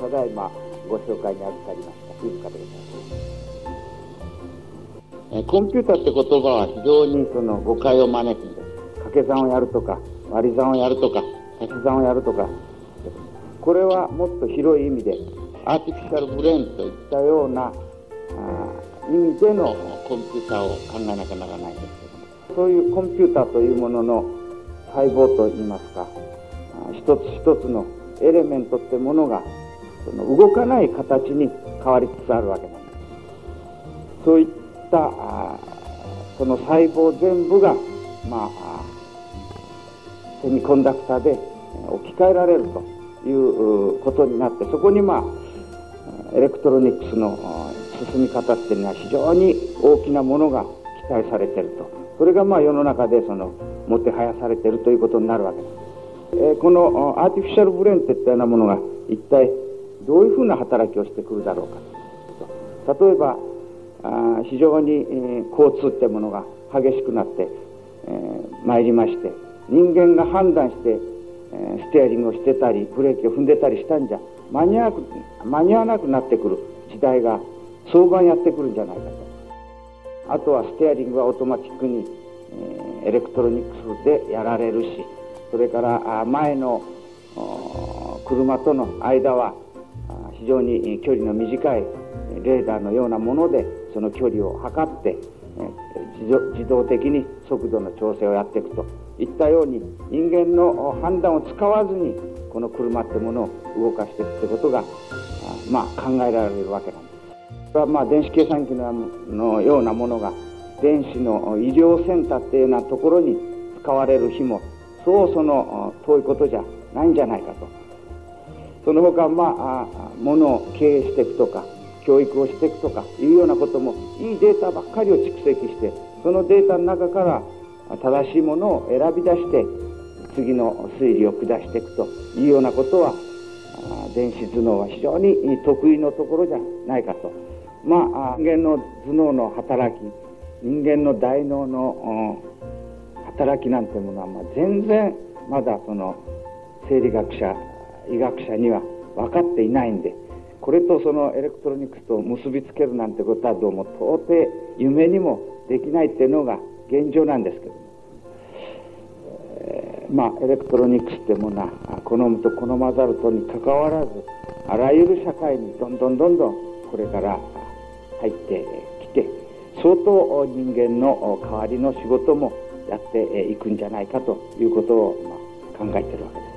ので今ご紹介に預かりました飯塚でございます。コンピューターって言葉は非常にその誤解を招くんです。掛け算をやるとか割り算をやるとか足し算をやるとか、これはもっと広い意味でアーティフィシャルブレーンといったような意味でのコンピューターを考えなきゃならないんですけども、そういうコンピューターというものの細胞といいますか、一つ一つのエレメントってものがその動かない形に変わりつつあるわけなんです。そういったその細胞全部がセミコンダクターで置き換えられるということになって、そこにエレクトロニクスの進み方っていうのは非常に大きなものが期待されていると。それが世の中でもてはやされているということになるわけです。このアーティフィシャルブレーンといったようなものが一体どういうふうな働きをしてくるだろうかと。例えば非常に交通ってものが激しくなって参りまして、人間が判断してステアリングをしてたりブレーキを踏んでたりしたんじゃ間に合わなくなってくる時代が早晩やってくるんじゃないかと。あとはステアリングはオートマチックにエレクトロニクスでやられるし、それから前の車との間は非常に距離の短いレーダーのようなものでその距離を測って自動的に速度の調整をやっていくといったように、人間の判断を使わずにこの車ってものを動かしていくってことが考えられるわけなんです。これは電子計算機のようなものが電子の医療センターっていうようなところに使われる日もそう遠いことじゃないんじゃないかと。その他ものを経営していくとか教育をしていくとかいうようなこともいいデータばっかりを蓄積して、そのデータの中から正しいものを選び出して次の推理を下していくというようなことは電子頭脳は非常に得意のところじゃないかと。人間の頭脳の働き、人間の大脳の働きなんてものは全然まだ生理学者医学者には分かっていないんで、これとエレクトロニクスと結びつけるなんてことはどうも到底夢にもできないっていうのが現状なんですけども、エレクトロニクスってものは好むと好まざるとにかかわらずあらゆる社会にどんどんこれから入ってきて、相当人間の代わりの仕事もやっていくんじゃないかということを考えているわけです。